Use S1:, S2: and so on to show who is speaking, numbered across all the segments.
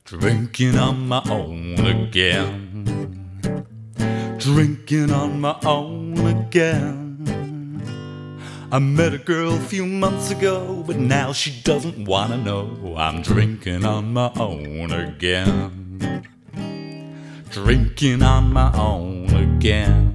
S1: Drinking on my own again. Drinking on my own again. I met a girl a few months ago, but now she doesn't wanna know. I'm drinking on my own again. Drinking on my own again.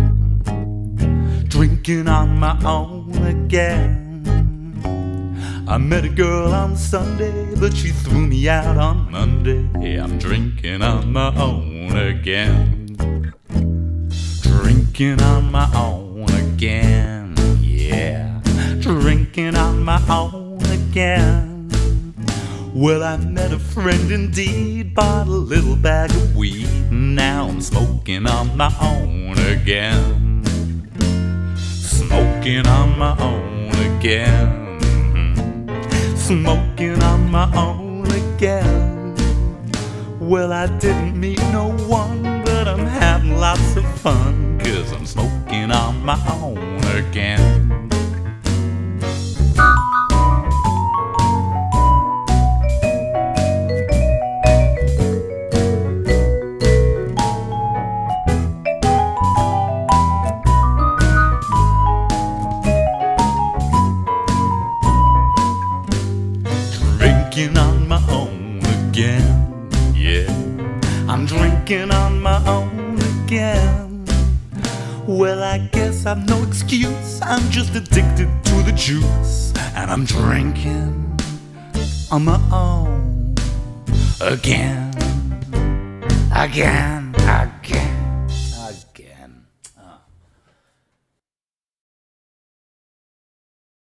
S1: Drinking on my own again. I met a girl on Sunday, but she threw me out on Monday. I'm drinking on my own again. Drinking on my own again, yeah. Drinking on my own again. Well, I met a friend indeed, bought a little bag of weed. Now I'm smoking on my own again. Smoking on my own again. Smoking on my own again. Well, I didn't meet no one, but I'm having lots of fun, 'cause I'm smoking on my own again. Drinking on my own again, yeah. I'm drinking on my own again. Well, I guess I've no excuse, I'm just addicted to the juice. And I'm drinking on my own again. Again, again.